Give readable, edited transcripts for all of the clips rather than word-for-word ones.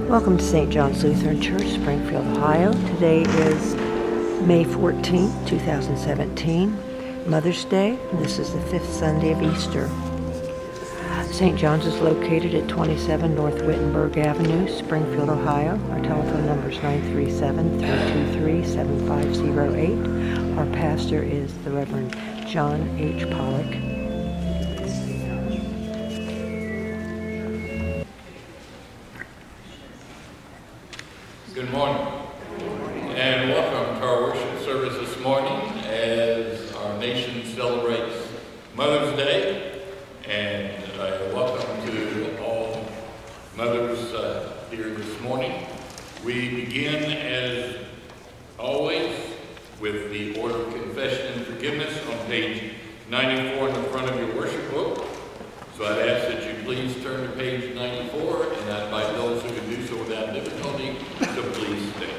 Welcome to St. John's Lutheran Church, Springfield, Ohio. Today is May 14th, 2017, Mother's Day. This is the 5th Sunday of Easter. St. John's is located at 27 North Wittenberg Avenue, Springfield, Ohio. Our telephone number is 937-323-7508. Our pastor is the Reverend John H. Pollock. Good morning, and welcome to our worship service this morning as our nation celebrates Mother's Day, and welcome to all mothers here this morning. We begin, as always, with the order of confession and forgiveness on page 94 in the front of your worship book. So I'd ask that you please turn to page 94, and I invite those who can do so without difficulty to please stand.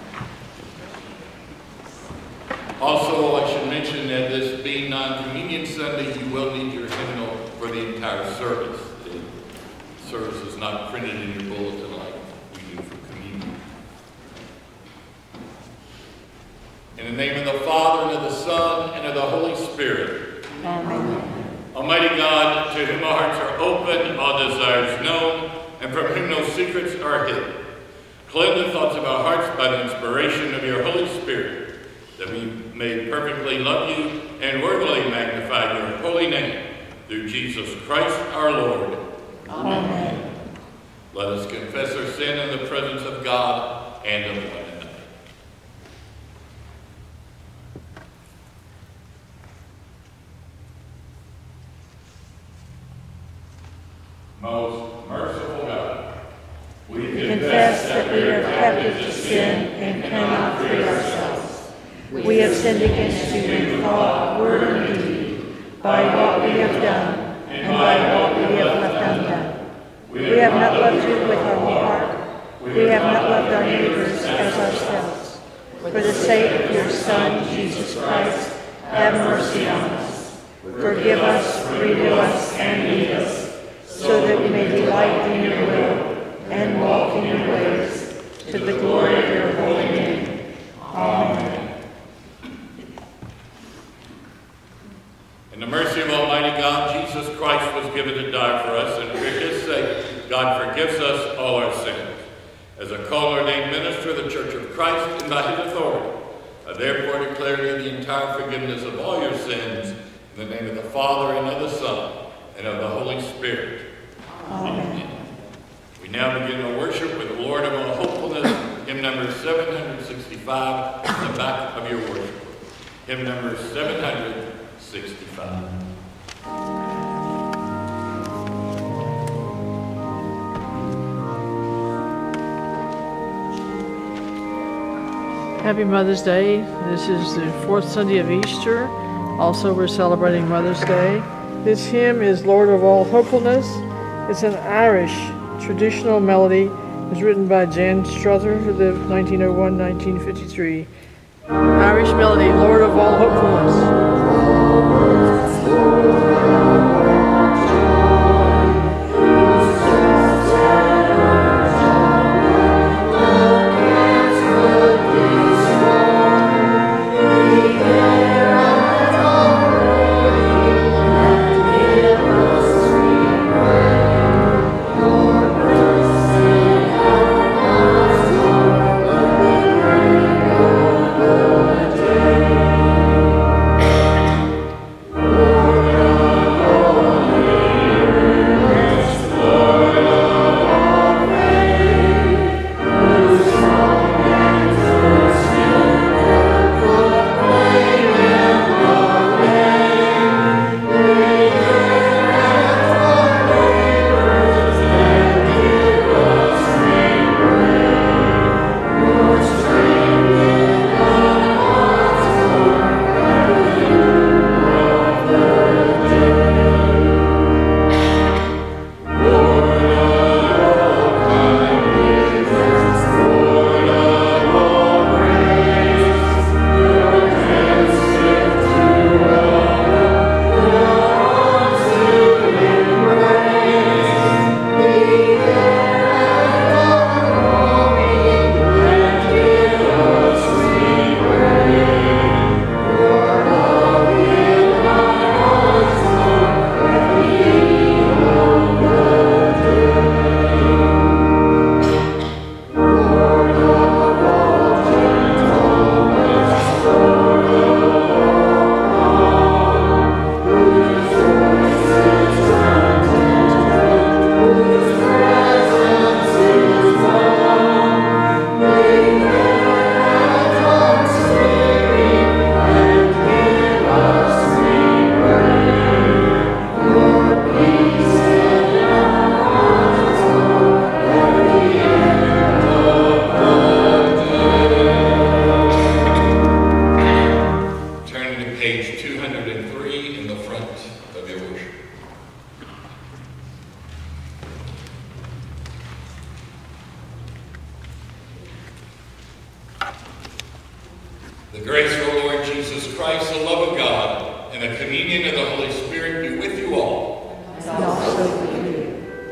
Also, I should mention that this being non-communion Sunday, you will need your hymnal for the entire service. The service is not printed in your bulletin like we do for communion. In the name of the Father, and of the Son, and of the Holy Spirit. Amen. Almighty God, to whom our hearts are open, all desires known, and from whom no secrets are hidden, cleanse the thoughts of our hearts by the inspiration of your Holy Spirit, that we may perfectly love you and worthily magnify your holy name, through Jesus Christ our Lord. Amen. Let us confess our sin in the presence of God and of one another. Most merciful God, we confess that we are captive to sin and cannot free ourselves. We have sinned against you in thought, word, and deed, by what we have done and by what we have left undone. We have not loved you with our whole heart. We have not loved our neighbors as ourselves. For the sake of your Son, Jesus Christ, have mercy on us. Forgive us, renew us, and lead us, so that we may delight in your will and walk in your ways, to the glory of your holy name. Amen. In the mercy of Almighty God, Jesus Christ was given to die for us, and for his sake, God forgives us all our sins. As a called ordained minister of the Church of Christ, and by his authority, I therefore declare you the entire forgiveness of all your sins, in the name of the Father, and of the Son, and of the Holy Spirit. Amen. We now begin our worship with the Lord of all hopefulness, hymn number 765, in the back of your worship book. Hymn number 765. Happy Mother's Day. This is the 4th Sunday of Easter. Also, we're celebrating Mother's Day. This hymn is Lord of All Hopefulness. It's an Irish traditional melody. It was written by Jan Struther, who lived 1901-1953. Irish melody, Lord of All Hopefulness. Lord The grace of our Lord Jesus Christ, the love of God, and the communion of the Holy Spirit be with you all. And also with you.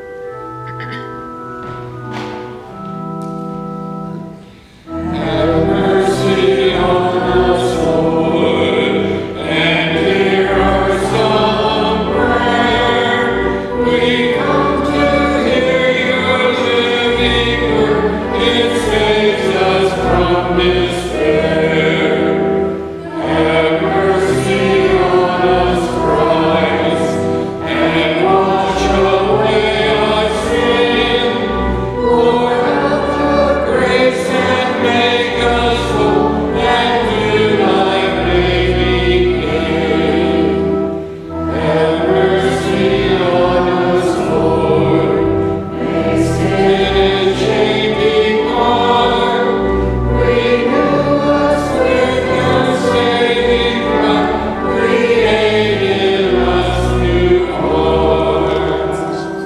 Have mercy on us, Lord, and hear our solemn prayer. We come to hear your living word. It saves us from despair. Have mercy on us, Christ, and wash away our sin. Lord, help your grace and make us whole, and do thy may begin. Have mercy on us, Lord. May sin and shame depart. Renew us with your saving love. Create in us new hearts.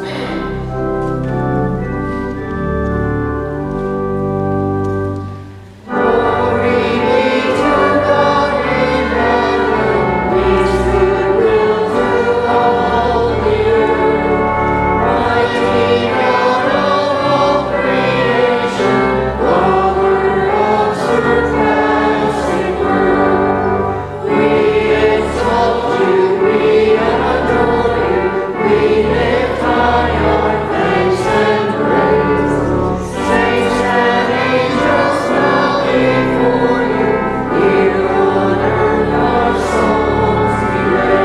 Glory be to God in heaven, peace goodwill to all the earth. Mighty God of all creation, lover of surpassing worth. We exalt you, we adore you, we lift high our thanks and praise. Saints and angels bow before you, here on earth our songs we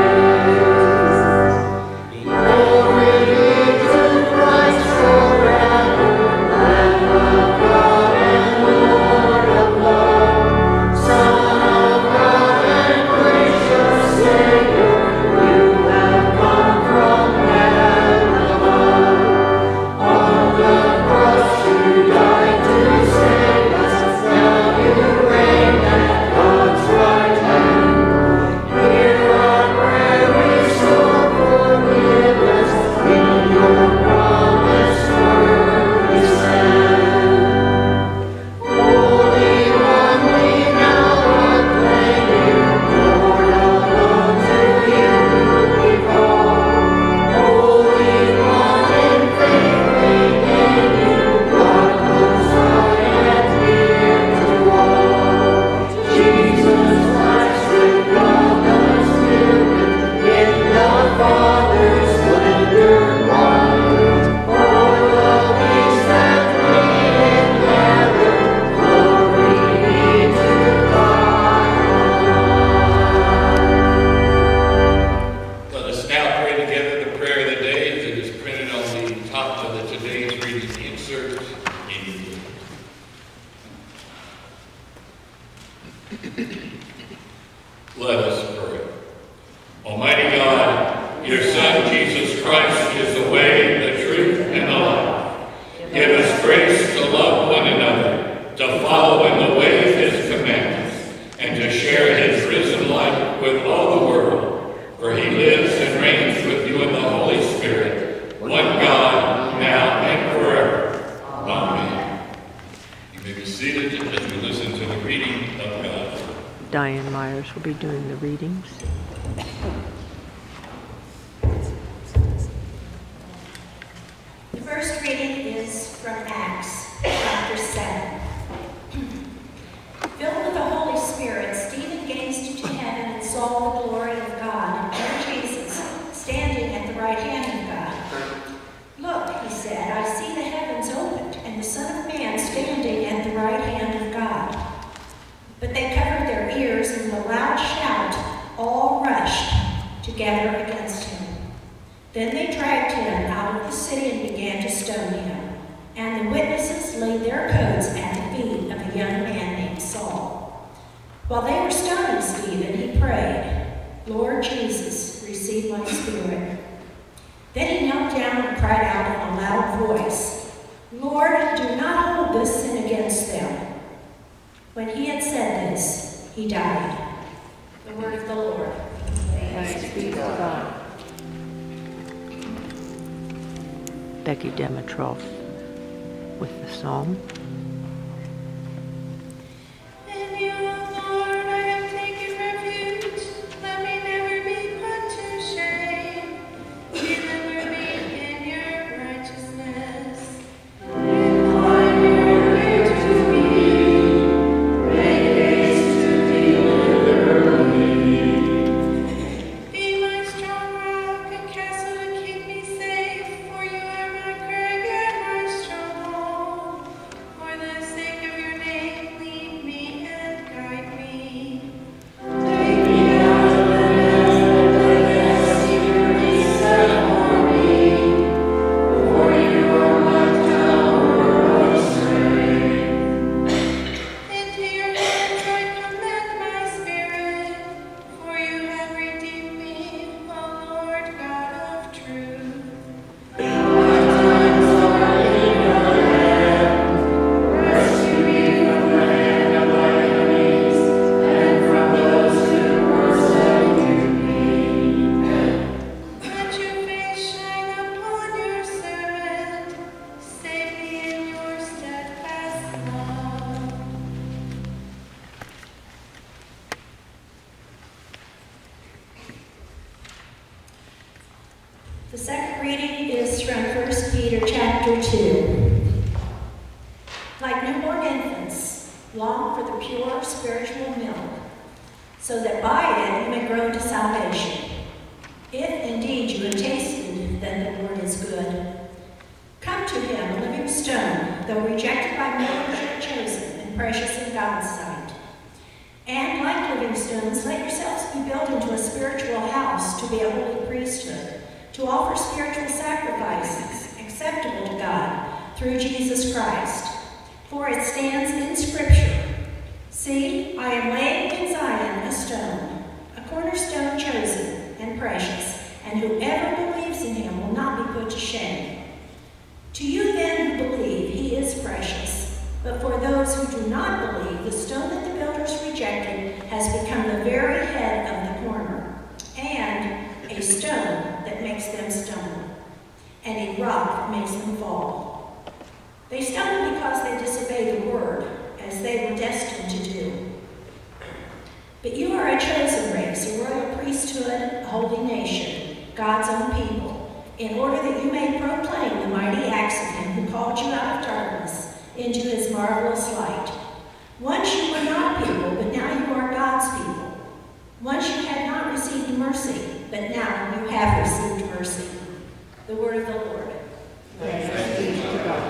raise. Glory be to Christ forever, Lamb of God and Lord of love, Son of God and gracious Savior, you have come from heaven above. On the cross you died to save us, now you reign at God's right hand. Hear our prayer, restore forgiveness, in your promised word we stand. Holy One, we now acclaim you, Lord alone, to you we call. Holy One, in faith we name you, God most high and dear to all. Jesus Christ with God the Spirit, in the Father's splendor bright. O'er the peace that reign in heaven, glory be to God on high. Let us now pray together the prayer of the day that is printed on the top of the today's reading insert in English. Let us pray. Almighty God, your Son Jesus Christ is the way, the truth, and the life. Give us grace to love one another, to follow in the way of his commandments, and to share his risen life with all the world. For he lives and reigns with you in the Holy Spirit, one God, now and forever. Amen. You may be seated as we listen to the reading of God's word. Diane Myers will be doing the readings. The first reading is from Acts chapter 7. Filled with the Holy Spirit, Stephen gazed to heaven and saw the glory of God and Lord Jesus standing at the right hand of God. Look, he said, I see the heavens opened and the Son of Man standing at the right hand of God. But they covered their ears, and with a loud shout, all rushed together against him. Then they dragged him out of the city and began to stone him. And the witnesses laid their coats at the feet of a young man named Saul. While they were stoning Stephen, he prayed, Lord Jesus, receive my spirit. Then he knelt down and cried out in a loud voice, Lord, do not hold this sin against them. When he had said this, he died. The word of the Lord. Thanks be to God. Becky Dimitrov with the psalm. In you, Lord, chapter 2. Like newborn infants, long for the pure spiritual milk, so that by it you may grow to salvation, if indeed you have tasted that the Lord is good. Come to him, a living stone, though rejected by men, yet chosen and precious in God's sight. And like living stones, let yourselves be built into a spiritual house to be a holy priesthood, to offer spiritual sacrifices acceptable to God through Jesus Christ. For it stands in Scripture, "See, I am laying in Zion a stone, a cornerstone chosen and precious, and whoever believes in him will not be put to shame." To you then who believe, he is precious. But for those who do not believe, the stone that the builders rejected has become the very head of the corner, and a stone that makes them stumble, and a rock that makes them fall. They stumble because they disobey the word, as they were destined to do. But you are a chosen race, a royal priesthood, a holy nation, God's own people, in order that you may proclaim the mighty acts of him who called you out of darkness into his marvelous light. Once you were not people, but now you are God's people. Once you had not received mercy, but now you have received mercy. The word of the Lord. Thanks be to God.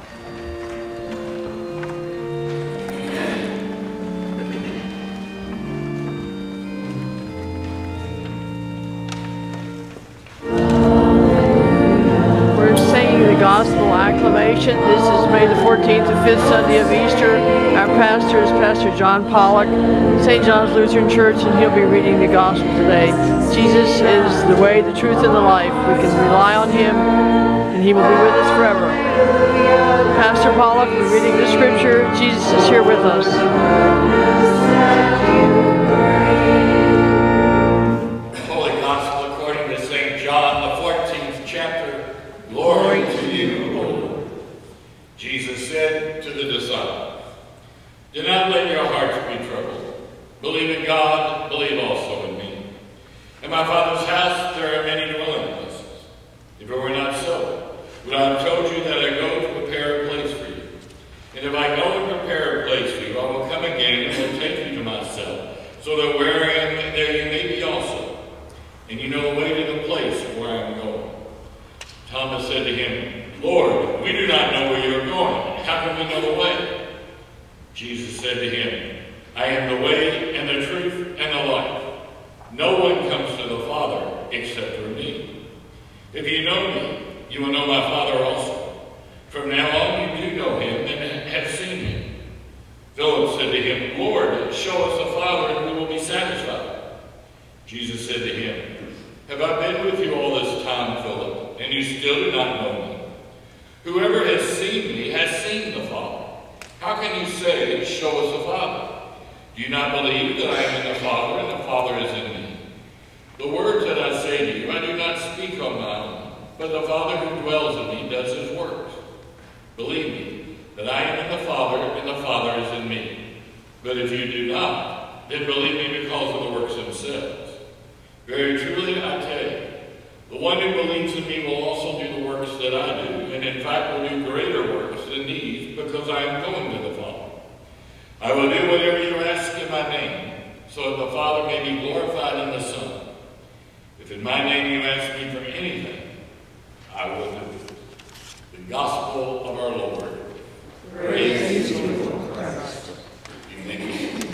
Gospel acclamation. This is May the 14th, the 5th Sunday of Easter. Our pastor is Pastor John Pollock, St. John's Lutheran Church, and he'll be reading the Gospel today. Jesus is the way, the truth, and the life. We can rely on him, and he will be with us forever. Pastor Pollock will be reading the Scripture. Jesus is here with us. Holy Gospel according to St. John, the 14th chapter. Glory to you, O Lord. Jesus said to the disciples, "Do not let your hearts be troubled. Believe in God, believe also in me. In my Father's house there are many dwelling places. If it were not so, would I have told you that I go to prepare a place for you? And if I go and prepare a place for you, I will come again and will take you to myself, so that where I am, there you may be also. And you know the way to the place where I am going." Thomas said to him, "Lord, we do not know where you are going. How can we know the way?" Jesus said to him, "I am the way and the truth and the life. No one comes to the Father except through me. If you know me, you will know my Father also. From now on you do know him and have seen him." Philip said to him, "Lord, show us the Father and we will be satisfied." Jesus said to him, "Have I been with you all this time, Philip, and you still do not know me? Whoever has seen me has seen the Father. How can you say, 'Show us the Father'? Do you not believe that I am in the Father and the Father is in me? The words that I say to you, I do not speak on my own, but the Father who dwells in me does his works. Believe me that I am in the Father and the Father is in me. But if you do not, then believe me because of the works themselves. Very truly I tell you, the one who believes in me will also do the works that I do, and in fact will do greater works than these, because I am going to the Father. I will do whatever you ask in my name, so that the Father may be glorified in the Son. If in my name you ask me for anything, I will do it." The Gospel of our Lord. Praise to you, Christ. You may be seated.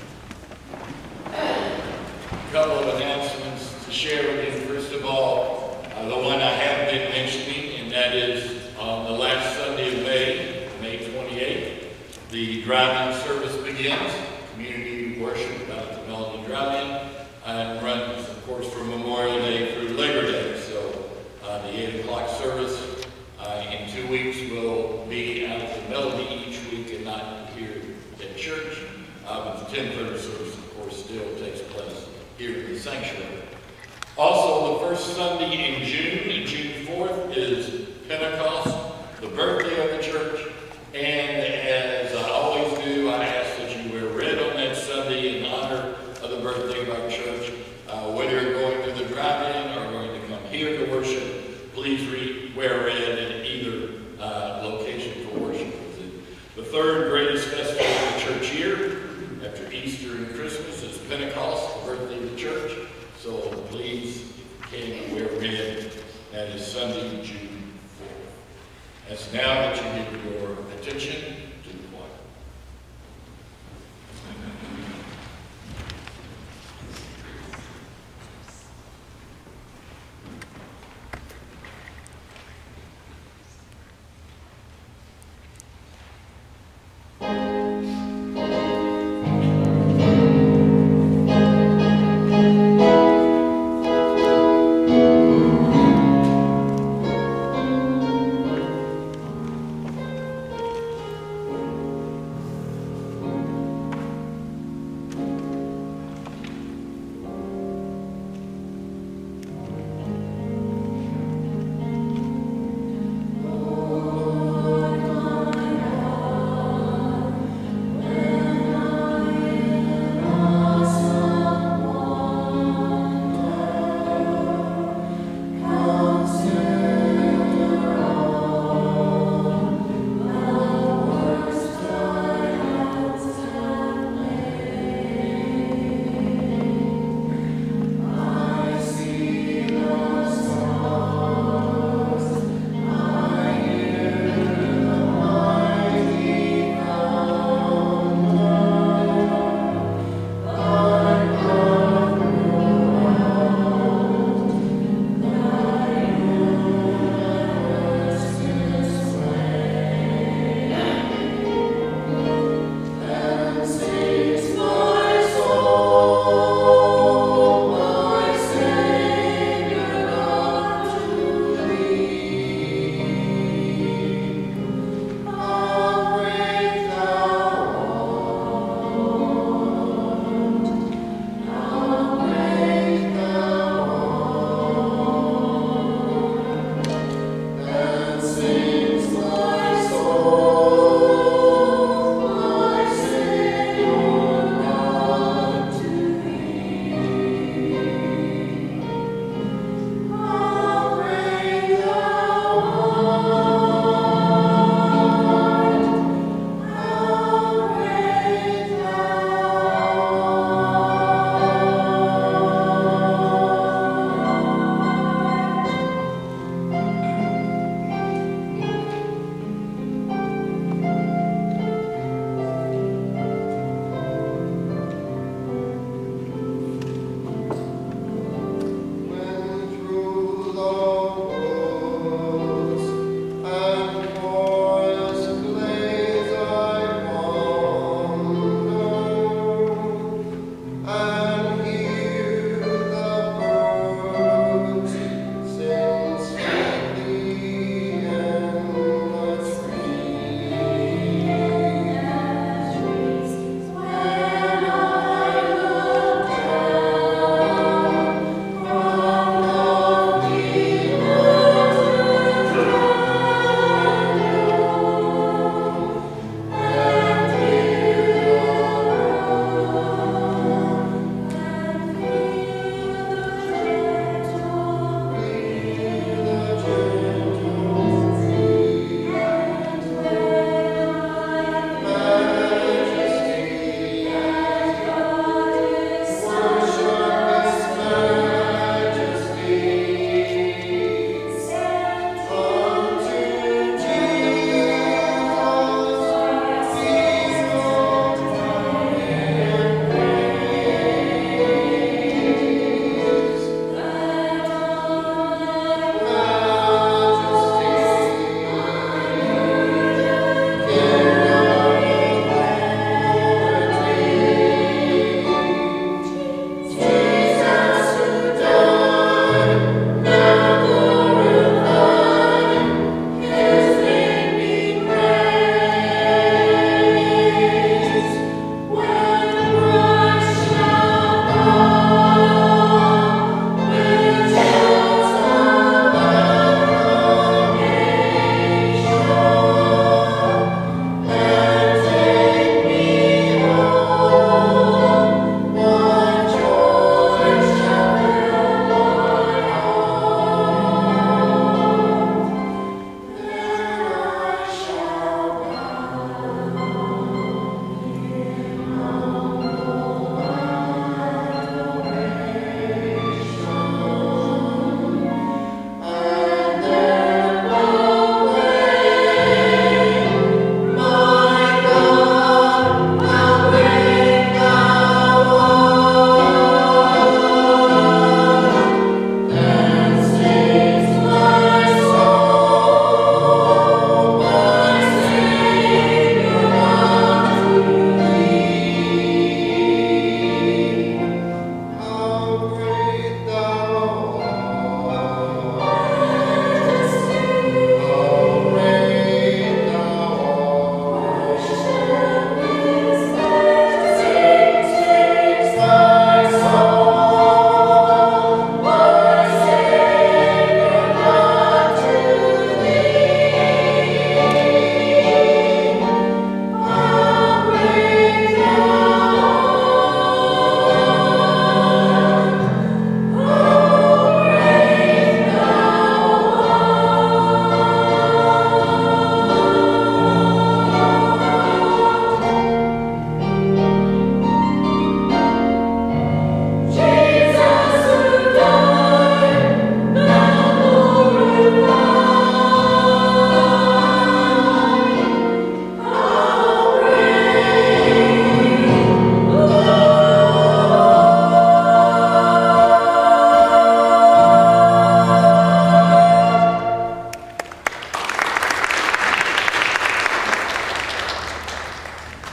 A couple of announcements to share with you. First of all, the one I have been mentioning, and that is on the last Sunday of May 28th, the drive-in service begins. Community worship about the Melody Drive-In, and runs, of course, from Memorial Day through Labor Day. So the 8 o'clock service in 2 weeks will be out at the Melody each week and not here at church. But the 10:30 service, of course, still takes place here in the sanctuary. Also, the first Sunday in June 4th, is Pentecost, the birthday of the church. And as I always do, I ask that you wear red on that Sunday in honor of the birthday of our church. Whether you're going to the drive-in or going to come here to worship, please wear red, and either It's now that you give your attention to the choir.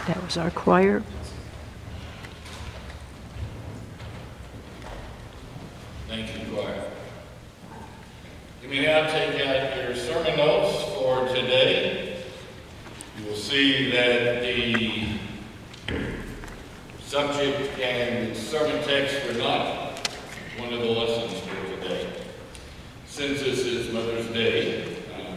That was our choir. Thank you, choir. You may now take out your sermon notes for today. You will see that the subject and the sermon text were not one of the lessons for today. Since this is Mother's Day,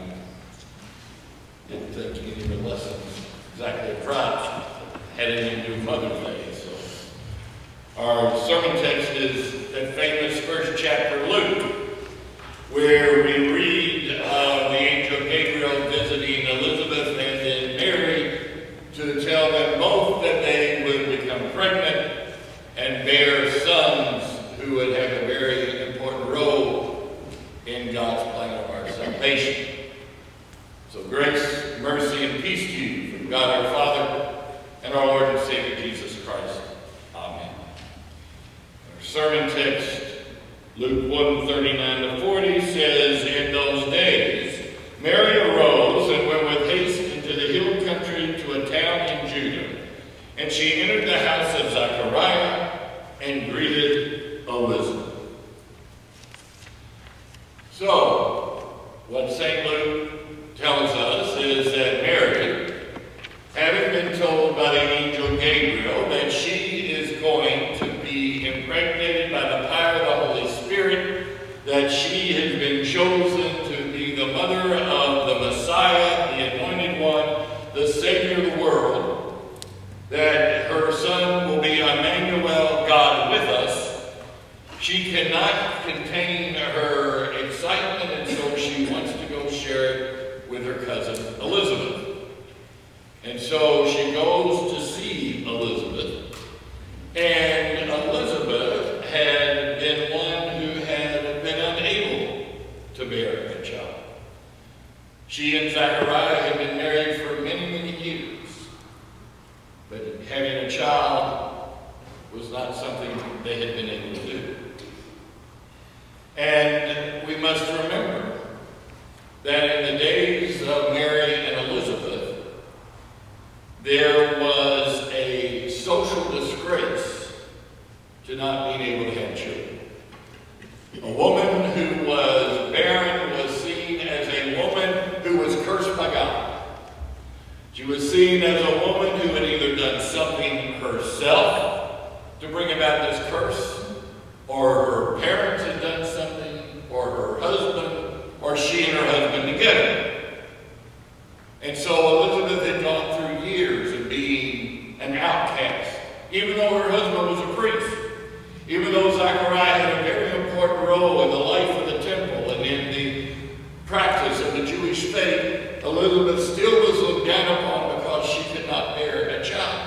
didn't give you the lessons exactly at Rout heading into Mother's Day. So our sermon text is that famous first chapter of Luke, where we read of the angel Gabriel visiting Elizabeth and then Mary to tell them both that they would become pregnant and bear sons who would have a very important role in God's plan of our salvation. So grace, mercy, and peace to you from God our Father and our Lord and Savior Jesus Christ. Amen. Our sermon text, Luke 1:39-40, says, "In those days Mary arose and went with haste into the hill country to a town in Judah. And she entered the house of Zechariah and greeted Elizabeth." So, what St. Luke tells us is that Mary, having been told by the angel Gabriel that she is going to be impregnated by the power of the Holy Spirit, that she has been chosen to be the mother of the Messiah, the Anointed One, the Savior of the world, that her son will be Emmanuel, God with us, she cannot contain her excitement, and so she wants to go share it with her cousin Elizabeth. And so she goes to see Elizabeth, and Elizabeth had been one who had been unable to bear a child. She and Zechariah had been married for many, many years, but having a child was not something they had been able to do. And we must remember that in the days of Mary and Elizabeth, there was a social disgrace to not being able to have children. A woman who was barren was seen as a woman who was cursed by God. She was seen as a woman who had either done something herself to bring about this curse, or her parents had done something, or her husband, or she and her husband together. And so Elizabeth had gone through years of being an outcast, even though her husband was a priest, even though Zechariah had a very important role in the life of the temple and in the practice of the Jewish faith. Elizabeth still was looked down upon because she could not bear a child.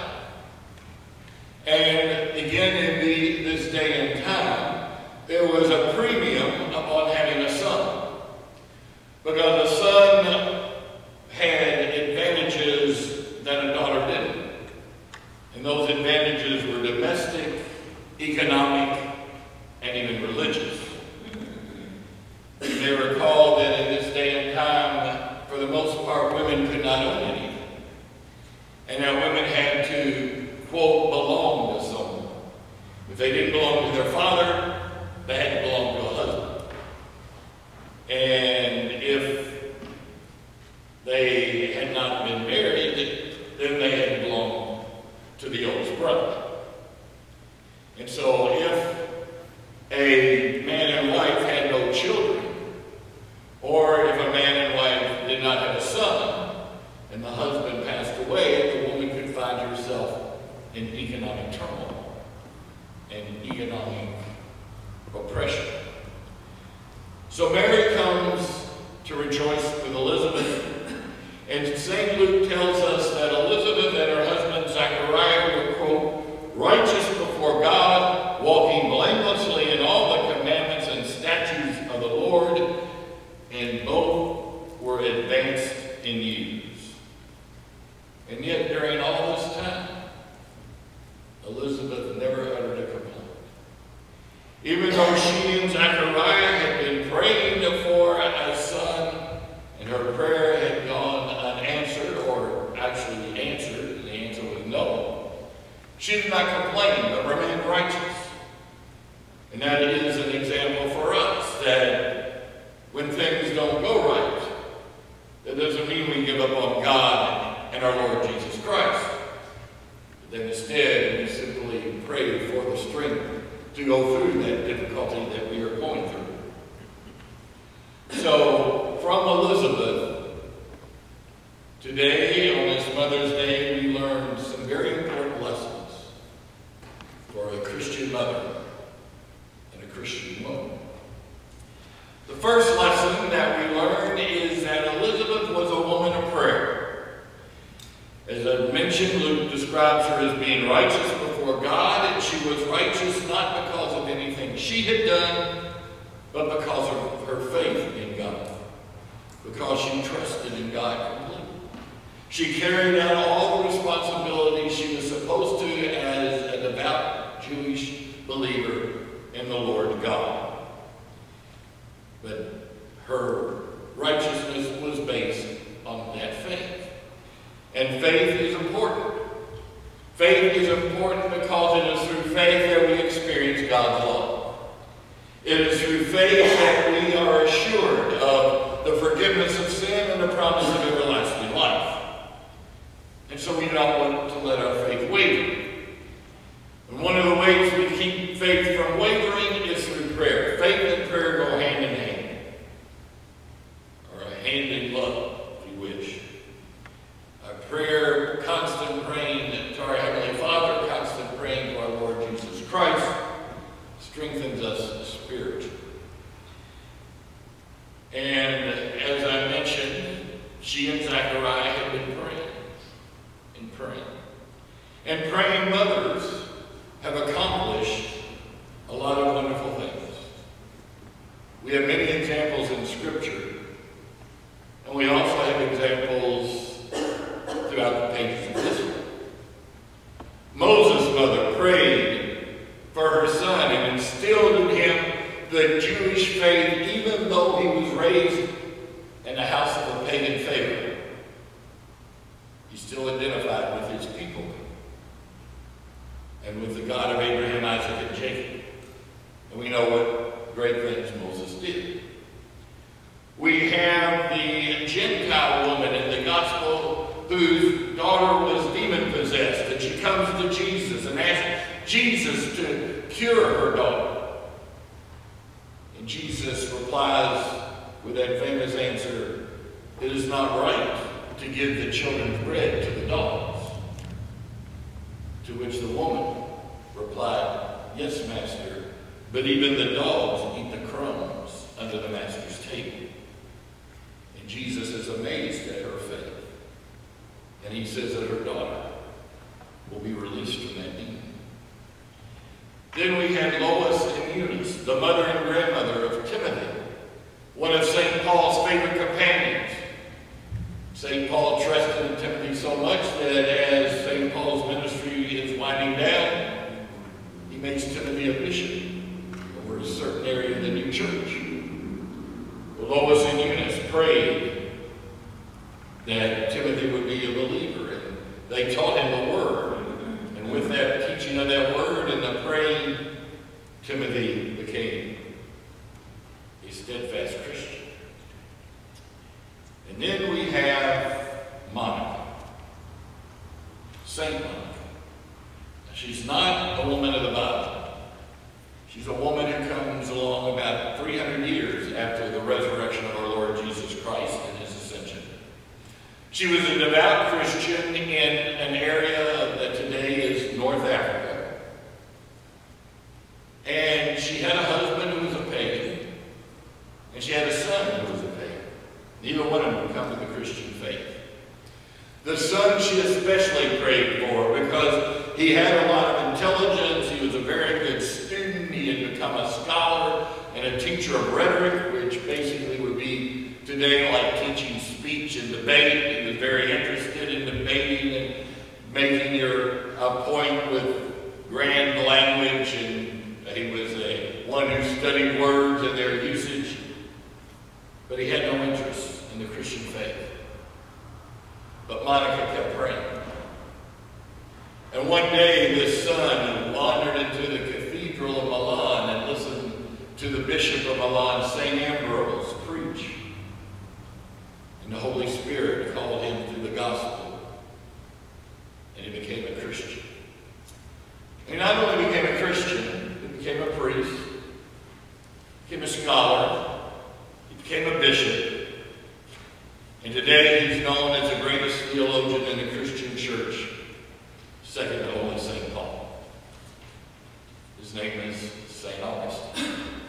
And again, in this day and time, there was a premium upon having a son, because a son had advantages that a daughter didn't. And those advantages were domestic, economic, and even religious. You may recall that in this day and time, for the most part, women could not own anything. And that women had to, quote, belong to someone. If they didn't belong to their father, they had to belong to a husband. And if they had not been married, then they had to belong to the oldest brother. And so if a man and wife had no children, or if a man and wife did not have a son, and the husband passed away, the woman could find herself in economic turmoil and economic oppression. So Mary comes to rejoice with Elizabeth, and St. Luke tells us that Elizabeth and her husband Zechariah were, quote, righteous before God, walking blamelessly in all the commandments and statutes of the Lord, and both were advanced in years. And yet, during all this time, Elizabeth never uttered a complaint. Even though she and Zechariah had been praying for a son, and her prayer had gone unanswered, or actually answered, and the answer was no, She did not complain, but remained righteous. And that is an example for us that when things don't go right, that doesn't mean we give up on God and our Lord Jesus Christ. But then instead, we simply pray for the strength to go through that difficulty that we are going through. So, from Elizabeth, today on this Mother's Day, we learned some very important lessons for a Christian mother and a Christian woman. The first lesson that we learn is that Elizabeth was a woman of prayer. As I mentioned, Luke describes her as being righteous before God, and she was righteous not because of anything she had done, but because of her faith in God, because she trusted in God completely. She carried out all the responsibilities she was supposed to as a devout Jewish believer in the Lord God. But her righteousness was based on that faith. And faith is important. Faith is important because it is through faith that we experience God's love. It is through faith that we are assured of the forgiveness of sin and the promise of everlasting life. And so we don't want to let our faith waver. And one of the ways we keep faith from wavering is through prayer. Faith and prayer go hand in hand. Or a hand in glove, if you wish. Our prayer, constant praying to our Heavenly Father, constant praying to our Lord Jesus Christ, strengthens us spiritually. And as I mentioned, she and Zechariah had been praying and praying. And praying mothers have accomplished a lot of wonderful things. We have many examples in Scripture, and we also have examples throughout the pages of history. Moses' mother prayed for her son and instilled in him the Jewish faith, even though he was raised in the house of a pagan Pharaoh. He still identified with his people and with the God of Abraham, Isaac, and Jacob. And we know what great things Moses did. We have the Gentile woman in the gospel whose daughter was demon-possessed, and she comes to Jesus and asks Jesus to cure her daughter. And Jesus replies with that famous answer, "It is not right to give the children's bread to the dogs." To which the woman replied, "Yes, Master, but even the dogs eat the crumbs under the Master's table." And Jesus is amazed at her faith. And he says that her daughter will be released from that demon. Then we had Lois and Eunice, the mother and grandmother of Timothy, one of St. Paul's favorite companions. St. Paul trusted in Timothy so much that as St. Paul's ministry is winding down, he makes Timothy a bishop over a certain area of the new church. Well, Lois and Eunice prayed that Timothy would be a believer, and they taught him the Word. And with that teaching of that Word and the praying, Timothy became a steadfast Christian. And then we have Monica, Saint Monica. Now, she's not a woman of the Bible. She's a woman who comes along about 300 years after the resurrection of our Lord Jesus Christ and his ascension. She was a devout Christian in an area that today is North Africa. And she had a husband who was a pagan. And she had a son who was a pagan. Neither one of them would come to the Christian faith. The son she especially prayed for because he had a lot of intelligence. He was a very good student. He had become a scholar and a teacher of rhetoric, which basically would be today like teaching speech and debate. He was very interested in debating and making your point with grand language, and he was one who studied words and their usage. But he had no interest in the Christian faith. But Monica kept praying. And And one day this son wandered into the Cathedral of Milan and listened to the Bishop of Milan, St. Ambrose, preach. And the Holy Spirit called him to the gospel. And he became a Christian. And he not only became a Christian, he became a priest, became a scholar, he became a bishop. And today he's known as the greatest theologian in the Christian church, second to only St. Paul. His name is St. Augustine.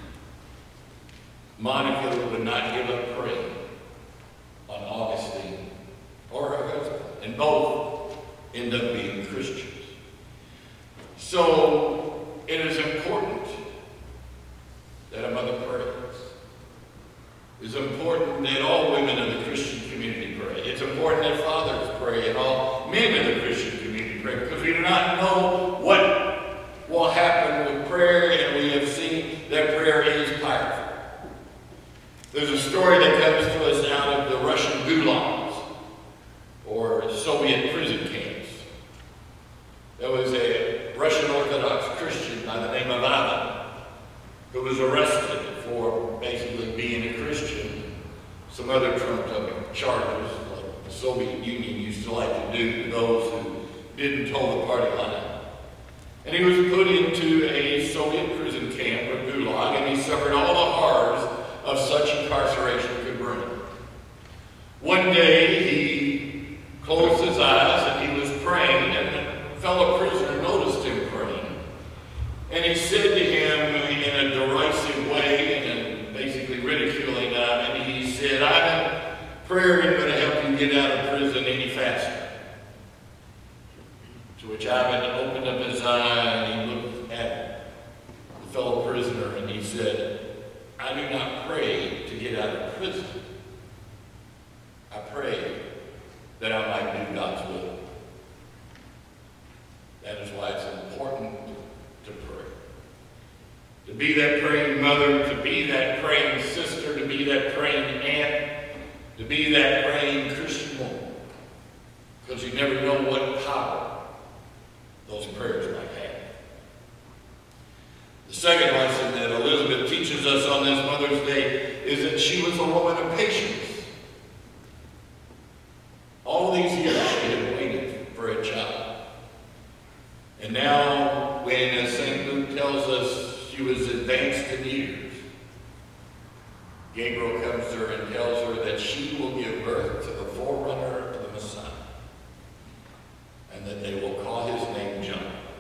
Monica would not give up praying on Augustine or her husband, and both end up being Christians. So it is important that a mother prays. It's important that all women of the Christian community pray. It's important that fathers pray and all men of the Christian community pray, because we do not know what will happen with prayer, and we have seen that prayer is powerful. There's a story that comes to us out of the Russian gulags, or Soviet prison camps. There was a Russian Orthodox Christian by the name of Ivan who was arrested for basically being a Christian. Some other trumped-up charges, like the Soviet Union used to like to do to those who didn't toe the party line. And he was put into a Soviet prison camp, or gulag, and he suffered all the horrors of such incarceration could bring. One day he closed his eyes and he was praying, and a fellow prisoner noticed him praying. And he said to him in a derisive way, and basically ridiculing him, and he said, "Ivan, prayer ain't going to help you get out of prison any faster." To which Ivan opened up his eye and he looked at the fellow prisoner and he said, "I do not pray to get out of prison. I pray that I might do God's will." That is why it's important to pray. To be that praying mother, to be that praying sister, to be that praying aunt, to be that praying Christian woman. Because you never know what power those prayers might have. The second lesson that Elizabeth teaches us on this Mother's Day is that she was a woman of patience. All these years she had waited for a child. And now, when St. Luke tells us she was advanced in years, Gabriel comes to her and tells her that she will give birth to the forerunner of the Messiah, and that they will call his name John.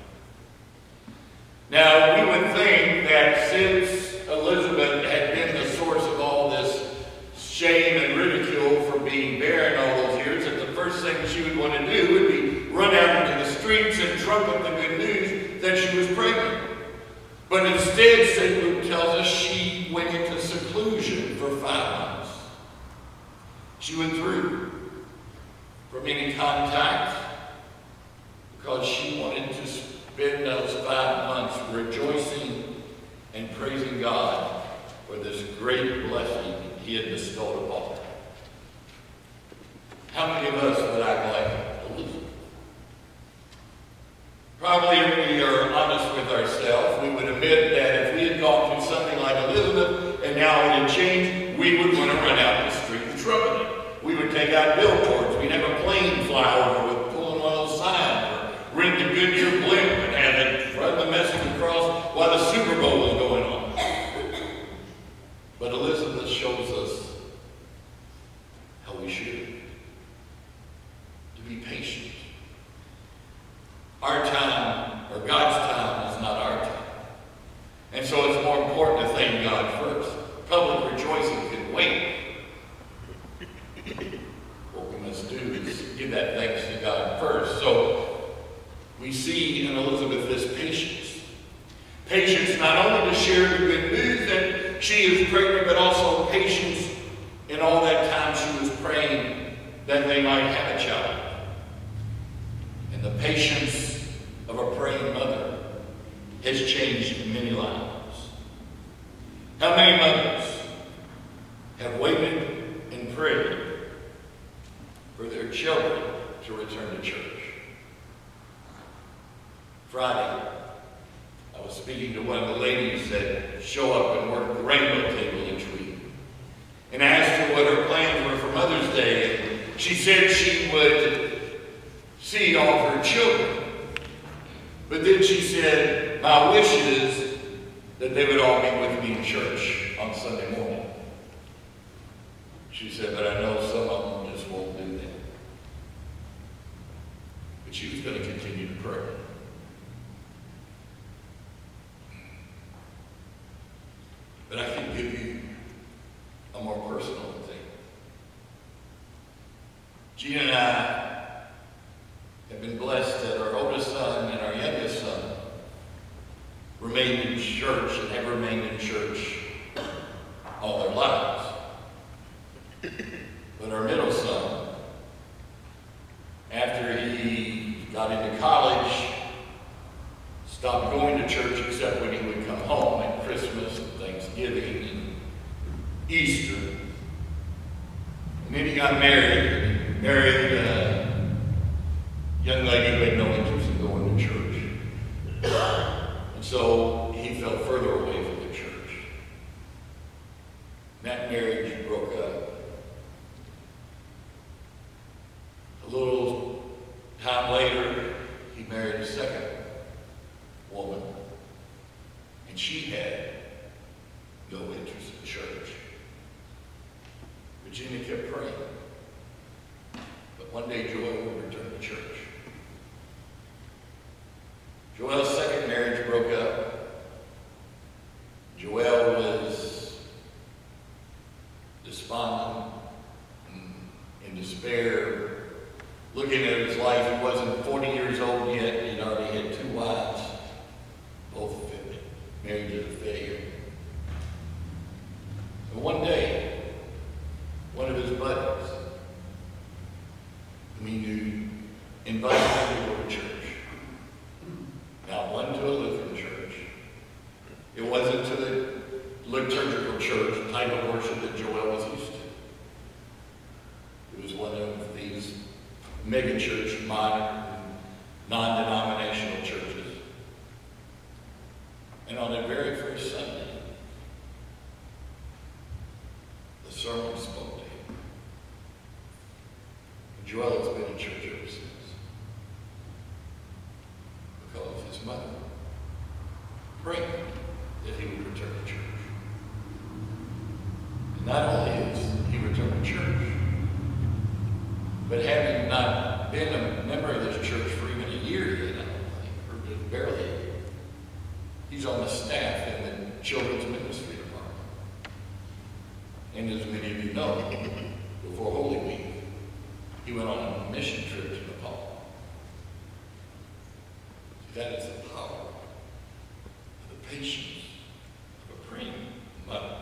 Now, we would think that since Elizabeth had been the source of all this shame and ridicule for being barren all those years, that the first thing she would want to do would be run out into the streets and trumpet the good news that she was pregnant. But instead, St. Luke tells us she went into seclusion for 5 months. She withdrew from any contact because she wanted to spend those 5 months rejoicing and praising God for this great blessing he had bestowed upon her. How many of us would act like Elizabeth? Probably if we are honest with ourselves, we would admit that if we had gone through something like Elizabeth and now it had changed, we would want to run out in the street and trumpet it. We would take out billboards. We'd have a plane fly over with pulling one of those signs, or rent the Goodyear blimp and have it run the message across while the Super Bowl was going on. But Elizabeth shows us how we should. To be patient. Our time, or God's time, is not our time. And so it's more important to thank God first. Public rejoicing can wait. What we must do is give that thanks to God first. So we see in Elizabeth this patience. Patience not only to share the good news that she is pregnant, but also patience in all that time she was praying that they might have a child. And the patience of a praying mother has changed many lives. How many mothers have waited and prayed for their children to return to church? Friday, I was speaking to one of the ladies that show up and work the rainbow table each week, and I asked her what her plans were for Mother's Day, and she said she would see all of her children. But then she said, my wish is that they would all be with me in church on Sunday morning. She said, but I know some of them just won't do that. But she was going to continue to pray. But I can give you a more personal thing. Gina and I have been blessed that our oldest son and our youngest son remained in church and have remained in church all their lives. But our middle son, after he got into college, stopped going to church except when he would come home at Christmas and Thanksgiving and Easter. And then he got married. He married a young lady who had no interest in going to church. And so he fell further away from the church. That marriage broke up. A little time later, he married a second woman, and she had no interest in church. Virginia kept praying. But one day, Joel would return to church. Joel's second marriage broke up. Joel was despondent and in despair, looking at his life. He wasn't 40 years old yet. He'd already had 2 wives, both of them marriages a failure. And one day, one of his buddies, whom he knew, invited him to go to church. Now, one to a Lutheran church. It wasn't to the liturgical church type of worship that Joel was used to. It was one of these mega-church, modern, non-denominational churches. And on the very first Sunday, the sermon spoke to him. And Joel has been in church ever since. Because his mother prayed that he would return to church. And not only is he returned to church, but having not been a member of this church for even a year yet, I don't think, or just barely, he's on the staff in the children's ministry department. And as many of you know, before Holy Week, he went on a mission trip to Nepal. That is the power of the patience of a praying mother.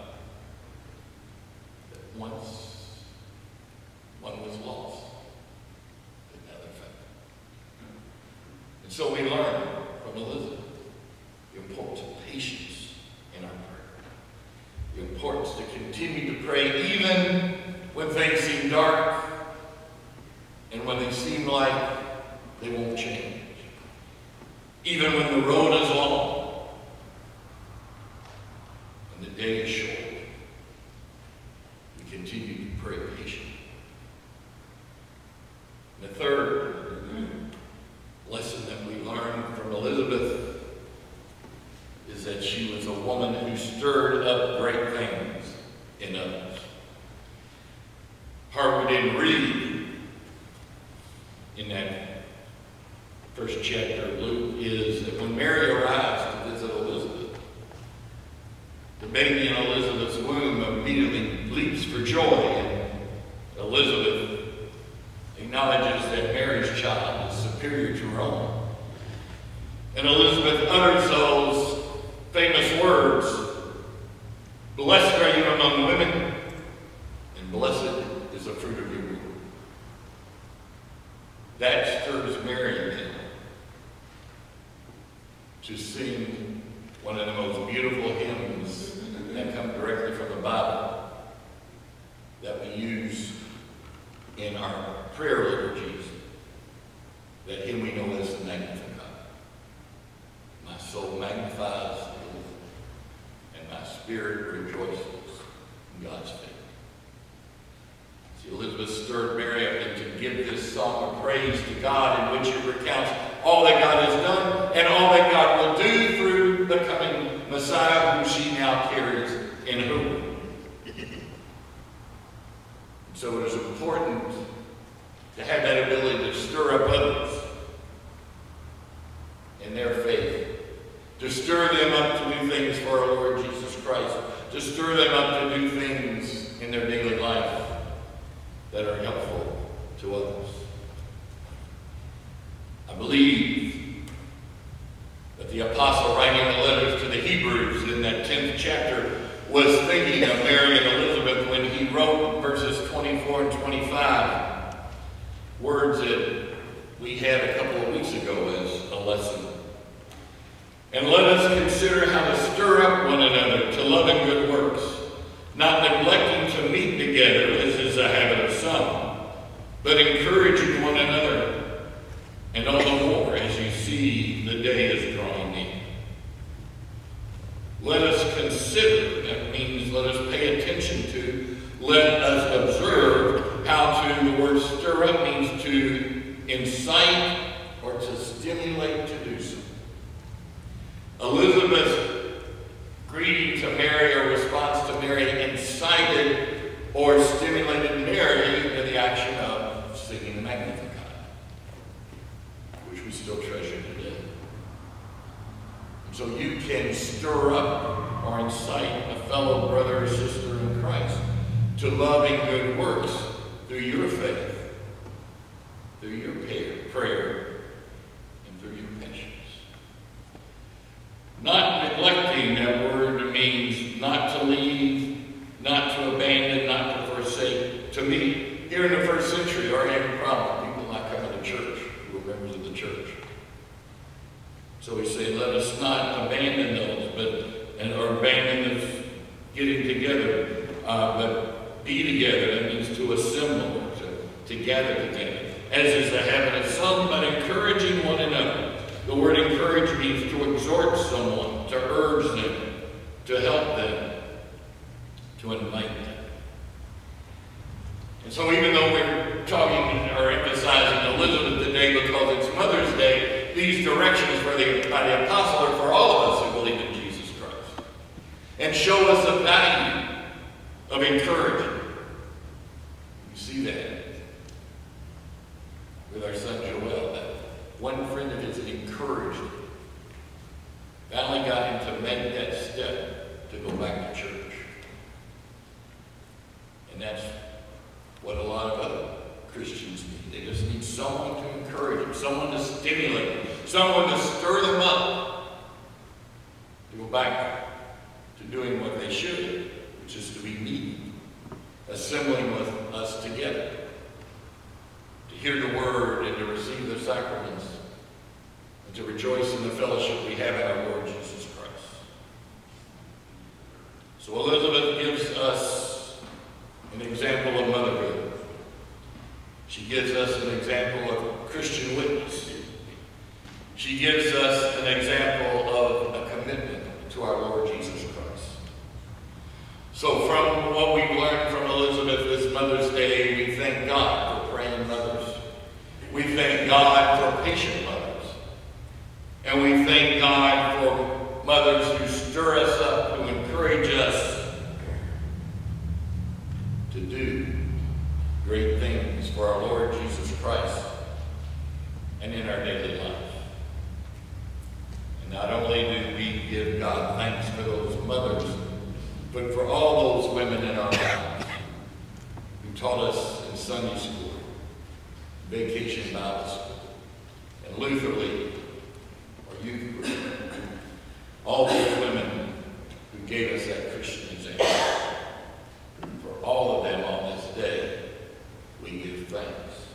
That once one was lost, another found. And so we learn from Elizabeth the importance of patience in our prayer. The importance to continue to pray even when things seem dark and when they seem like they won't change. Even when the road is long and the day is short, we continue to pray patiently. And the third lesson that we learn from Elizabeth is that she was a woman who stirred up great things in others. Part we didn't read in that first chapter of Luke is that when Mary arrives to visit Elizabeth, the baby in Elizabeth's womb immediately leaps for joy, and Elizabeth acknowledges that Mary's child is superior to her own. And Elizabeth utters those famous words, "Blessed are you among women, and blessed is the fruit of your womb." That stirs Mary in to sing one of the most beautiful hymns that come directly from the Bible that we use in our prayer liturgies. That hymn we know as the Magnificat. praise to God, in which it recounts all that God has done and all that God will do through the coming Messiah, whom she now carries in her womb. So it is important to have that ability to stir up others in their faith, to stir them up to do things for our Lord Jesus Christ, to stir them up to do things in their daily life that are helpful to others. I believe that the apostle writing the letters to the Hebrews in that 10th chapter was thinking of Mary and Elizabeth when he wrote verses 24 and 25, words that we had a couple of weeks ago as a lesson. And let us consider how to stir up one another to love and good works, not neglecting to meet together, as is the habit of some, but encouraging one another, and all the more as you see the day is drawing near. Let us consider, that means let us pay attention to, let us observe how to, the word stir up means to incite or to stimulate to do something. Elizabeth's greeting to Mary, or response to Mary, incited or stimulated Mary into the action of singing the Magnificat, which we still treasure today. So you can stir up or incite a fellow brother or sister in Christ to loving good works through your faith, through your prayer, and through your patience. Not neglecting, that word means not to leave, not to abandon, not to forsake. To me, here in the first century, our having a problem with people not coming to church, who are members of the church. So we say, let us not abandon those, or abandon us getting together, but be together. That means to assemble, to gather together, as is the habit of some, but encouraging one another. The word encourage means to exhort someone, to urge them, to help them, to invite them. And so even though we're talking or emphasizing Elizabeth today because it's Mother's Day, these directions by the apostle are for all of us who believe in Jesus Christ and show us the value of encouragement. You see that with our son Joel, that one friend of his encouraged him, finally got him to make that step to go back to church. And that's what a lot of other Christians need. They just need someone to encourage them, someone to stimulate them, someone to stir them up to go back to doing what they should, which is to be meeting, assembling with us together, to hear the word and to receive the sacraments, and to rejoice in the fellowship we have in our Lord Jesus Christ. So Elizabeth gives us an example of motherhood. She gives us an example of Christian witness. She gives us an example of a commitment to our Lord Jesus Christ. So from what we've learned from Elizabeth this Mother's Day, we thank God for praying mothers. We thank God for patient mothers. And we thank God for mothers who stir us up, who encourage us to do great things for our Lord Jesus Christ and in our daily life. And not only do we give God thanks for those mothers, but for all those women in our lives who taught us in Sunday school, Vacation Bible School, and Luther League, or youth group. All those women who gave us that Christian example. For all of them on this day, we give thanks.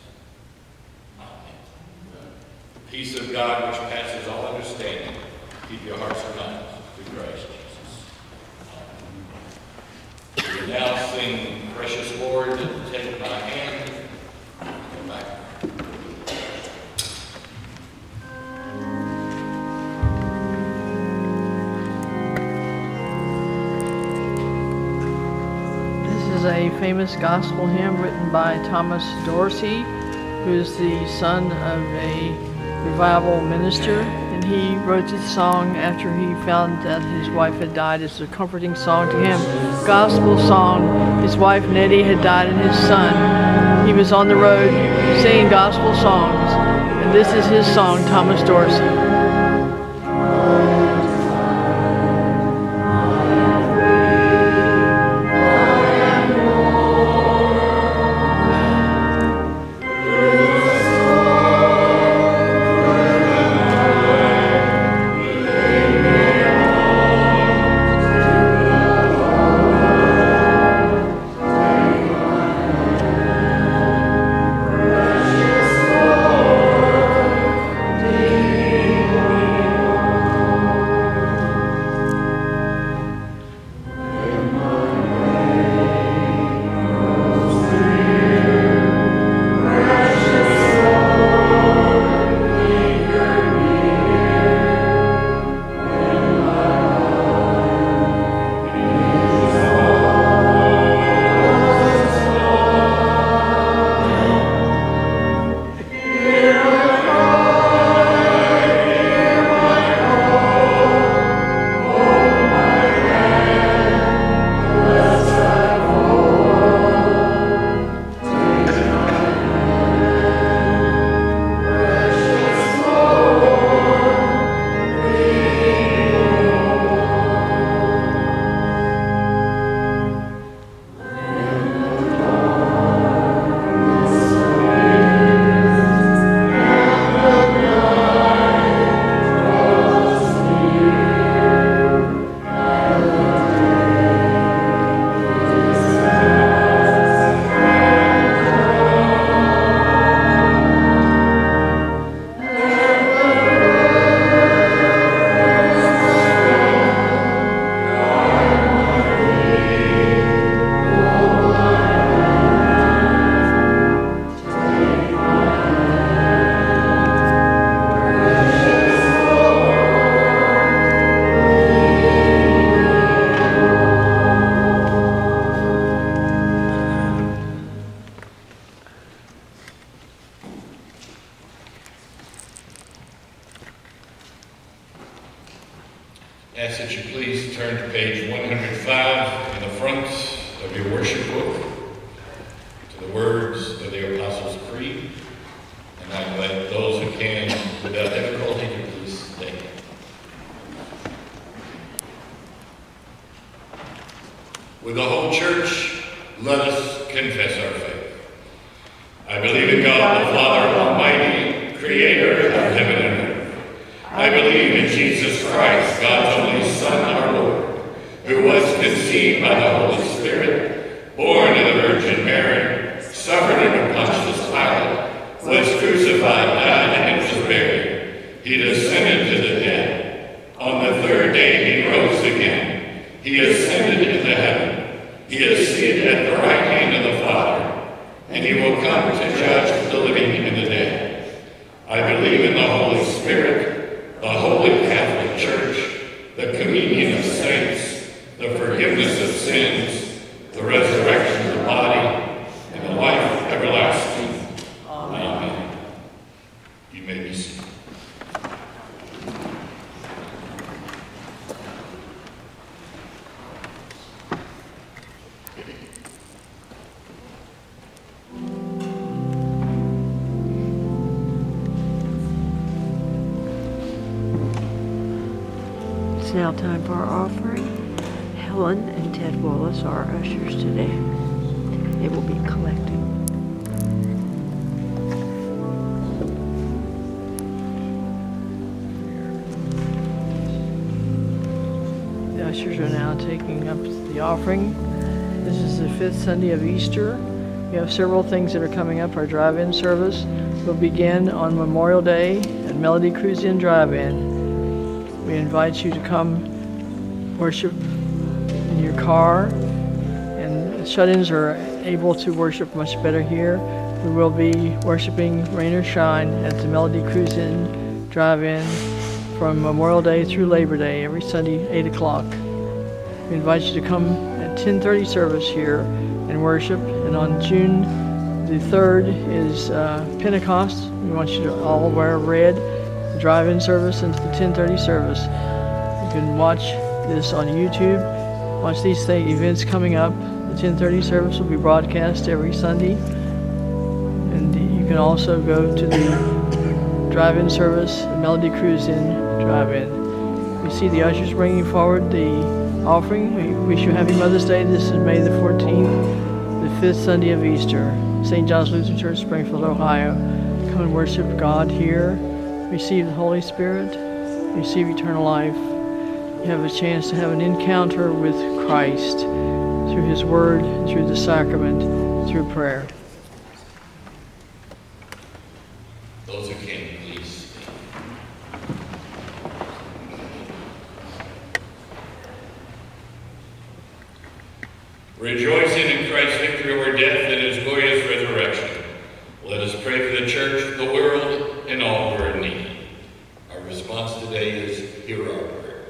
Amen. The peace of God which passes all understanding, keep your hearts and minds through Christ Jesus. We will now sing, Precious Lord, take my hand. Come back. This is a famous gospel hymn written by Thomas Dorsey. who is the son of a revival minister, and he wrote this song after he found that his wife had died. It's a comforting song to him. Gospel song. His wife Nettie had died and his son. He was on the road singing gospel songs, and this is his song, Thomas Dorsey. Ask that you please turn to page 105 in the front of your worship book to the words of the Apostles' Creed. And I invite those who can, without difficulty, to please stand. With the whole church, let us confess our faith. I believe in God the Father Almighty, creator of heaven and earth. I believe in Jesus Christ, God's only Son, our Lord, who was conceived by the Holy Spirit, born of the Virgin Mary, suffered under Pontius Pilate, was crucified, died, and was buried. He descended to the dead. On the third day he rose again. He ascended into heaven. He is seated at the right hand of the Father, and he will come to judge the living and the dead. I believe in the Holy Spirit, the Holy Catholic Church, the communion of saints, the forgiveness of sins, the resurrection of the body, and the life everlasting. Amen. You may be seated. It's now time for our offering. Helen and Ted Wallace are our ushers today. They will be collecting. The ushers are now taking up the offering. This is the 5th Sunday of Easter. We have several things that are coming up. Our drive-in service will begin on Memorial Day at Melody Cruise In Drive-In. We invite you to come worship in your car, and shut-ins are able to worship much better here. We will be worshiping rain or shine at the Melody Cruise In Drive-In from Memorial Day through Labor Day, every Sunday, 8 o'clock. We invite you to come at 10:30 service here and worship, and on June The 3rd is Pentecost. We want you to all wear red. The drive-in service into the 10:30 service. You can watch this on YouTube. Watch these events coming up. The 10:30 service will be broadcast every Sunday. And you can also go to the drive-in service, the Melody Cruise In drive-in. You see the ushers bringing forward the offering. We wish you happy Mother's Day. This is May the 14th, the 5th Sunday of Easter. St. John's Lutheran Church, Springfield, Ohio. Come and worship God here. Receive the Holy Spirit. Receive eternal life. You have a chance to have an encounter with Christ through His Word, through the sacrament, through prayer. Those who can, please. Rejoicing in Christ's victory over death and His glorious resurrection, let us pray for the church, the world, and all who are in need. Our response today is, hear our prayer.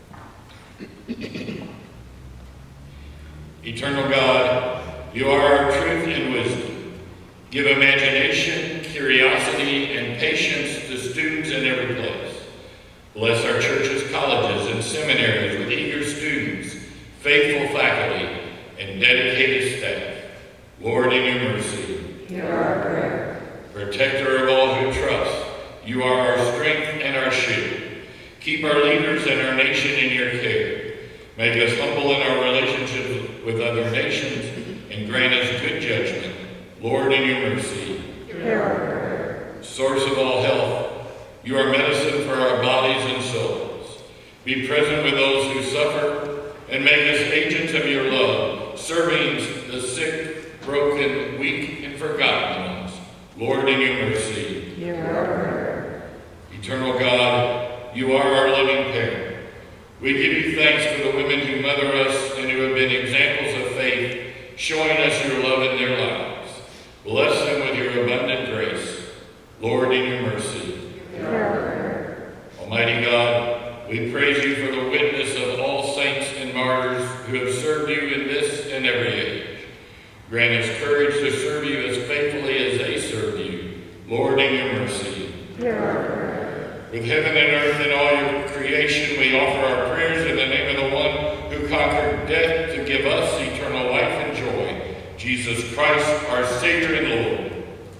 Eternal God, you are our truth and wisdom. Give imagination, curiosity, and patience to students in every place. Bless our churches, colleges, and seminaries with eager students, faithful faculty, and dedicated staff. Lord, in your mercy, hear our prayer. Protector of all who trust, you are our strength and our shield. Keep our leaders and our nation in your care. Make us humble in our relationships with other nations and grant us good judgment. Lord, in your mercy, hear our prayer. Source of all health, you are medicine for our bodies and souls. Be present with those who suffer and make us agents of your love, serving the sick, broken, weak, and forgotten ones. Lord, in your mercy, hear our prayer. Eternal God, you are our loving parent. We give you thanks for the women who mother us and who have been examples of faith, showing us your love in their lives. Bless them with your abundant grace. Lord, in your mercy, hear our prayer. Almighty God, we praise you for the witness of all saints and martyrs who have served you in this and every age. Grant us courage to serve you as faithfully as they serve you. Lord, in your mercy, hear our prayer. With heaven and earth and all your creation, we offer our prayers in the name of the one who conquered death to give us eternal life and joy, Jesus Christ, our Savior and Lord.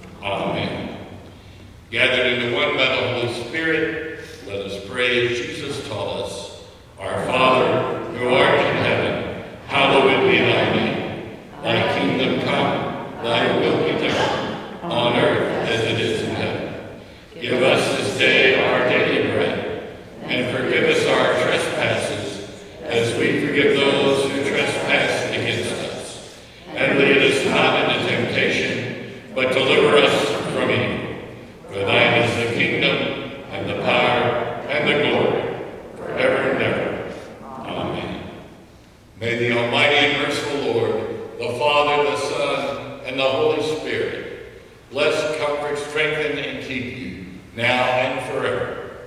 Amen. Gathered into one by the Holy Spirit, let us pray as Jesus taught us. Our Father, who art in heaven, hallowed be thy name. Thy kingdom come, thy will be done, on earth as it is in heaven. Give us this day our daily bread, and forgive us our trespasses, as we forgive those who trespass against us. And lead us not into temptation, but deliver us from evil. For thine is the kingdom, and the power, and the glory, forever and ever. Amen. May the Almighty and merciful Lord, the Father, the Son, and the Holy Spirit, bless, comfort, strengthen, and keep you, now and forever.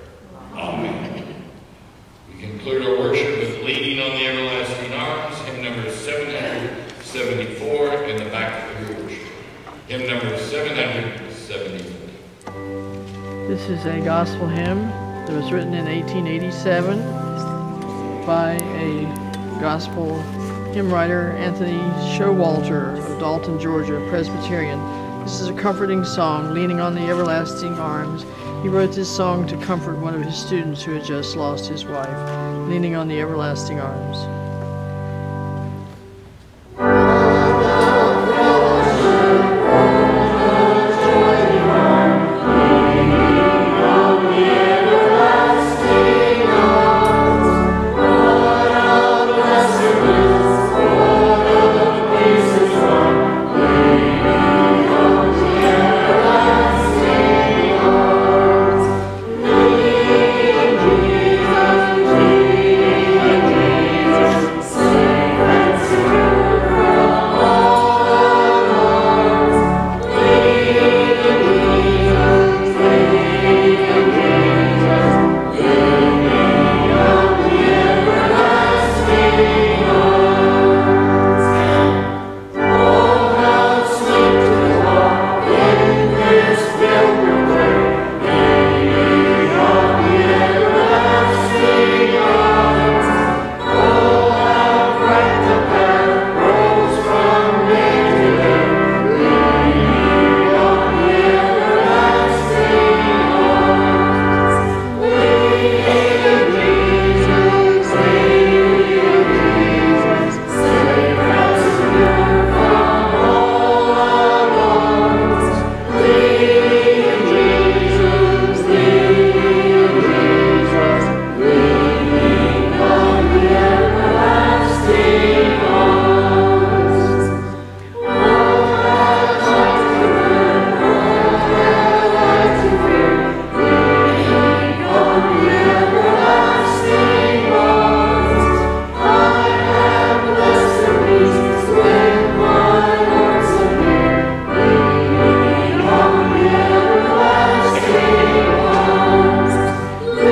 Amen. We conclude our worship with Leaning on the Everlasting Arms, hymn number 774 in the back of your worship. Hymn number 774. This is a gospel hymn that was written in 1887 by a gospel hymn writer, Anthony Showalter of Dalton, Georgia, Presbyterian. This is a comforting song, Leaning on the Everlasting Arms. He wrote this song to comfort one of his students who had just lost his wife, Leaning on the Everlasting Arms. Jesus,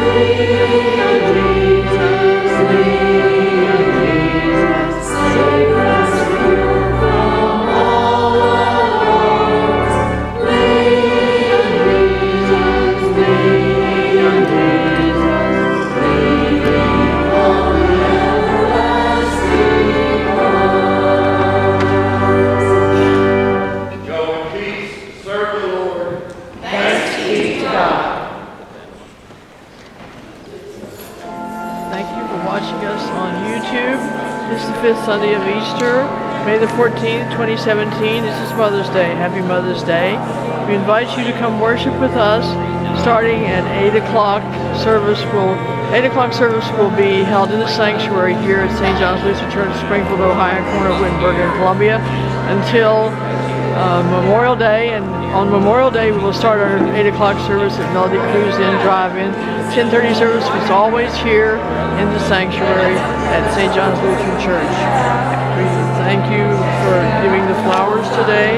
5th Sunday of Easter, May the 14th, 2017. This is Mother's Day. Happy Mother's Day. We invite you to come worship with us starting at 8 o'clock. 8 o'clock service will be held in the sanctuary here at St. John's Lutheran Church, Springfield, Ohio, corner of Wittenberg and Columbia, until Memorial Day. And on Memorial Day, we will start our 8 o'clock service at Melody Cruise Inn Drive-In. 10:30 service is always here in the sanctuary at St. John's Lutheran Church. We thank you for giving the flowers today.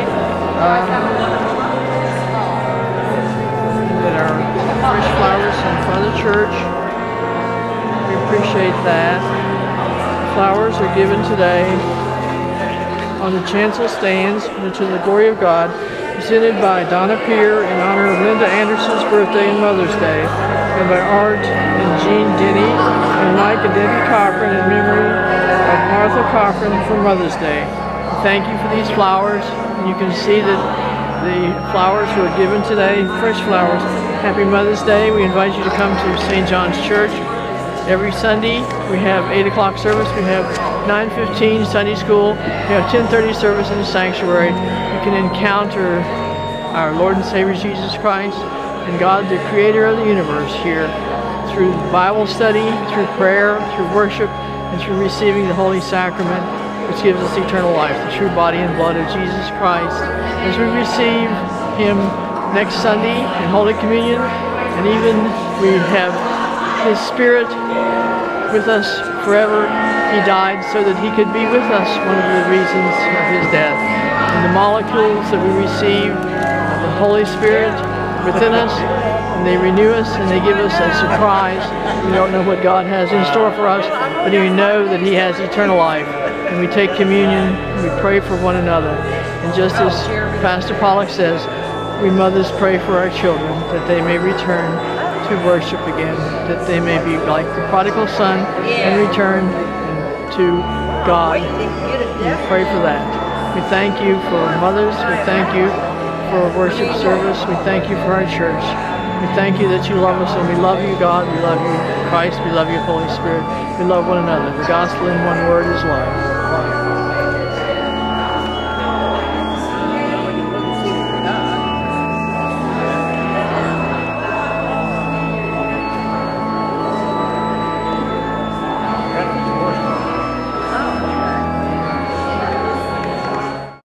That are fresh flowers from the church. We appreciate that. Flowers are given today on the chancel stands to the glory of God, presented by Donna Peer in honor of Linda Anderson's birthday and Mother's Day, and by Art and Jean Denny and Mike and Debbie Cochran in memory of Martha Cochran for Mother's Day. Thank you for these flowers. You can see that the flowers were given today, fresh flowers. Happy Mother's Day. We invite you to come to St. John's Church. Every Sunday we have 8 o'clock service. We have 9:15 Sunday school. We have 10:30 service in the sanctuary. You can encounter our Lord and Savior Jesus Christ and God, the creator of the universe, here through Bible study, through prayer, through worship, and through receiving the Holy Sacrament, which gives us eternal life, the true body and blood of Jesus Christ. As we receive Him next Sunday in Holy Communion, and even we have His Spirit with us forever. He died so that He could be with us, one of the reasons of His death. And the molecules that we receive of the Holy Spirit within us, and they renew us and they give us a surprise. We don't know what God has in store for us, but we know that He has eternal life. And we take communion, we pray for one another. And just as Pastor Pollock says, we mothers pray for our children, that they may return to worship again, that they may be like the prodigal son and return to God. We pray for that. We thank you for mothers. We thank you for worship service. We thank you for our church. We thank you that you love us, and we love you, God. We love you, Christ. We love you, Holy Spirit. We love one another. The gospel in one word is love.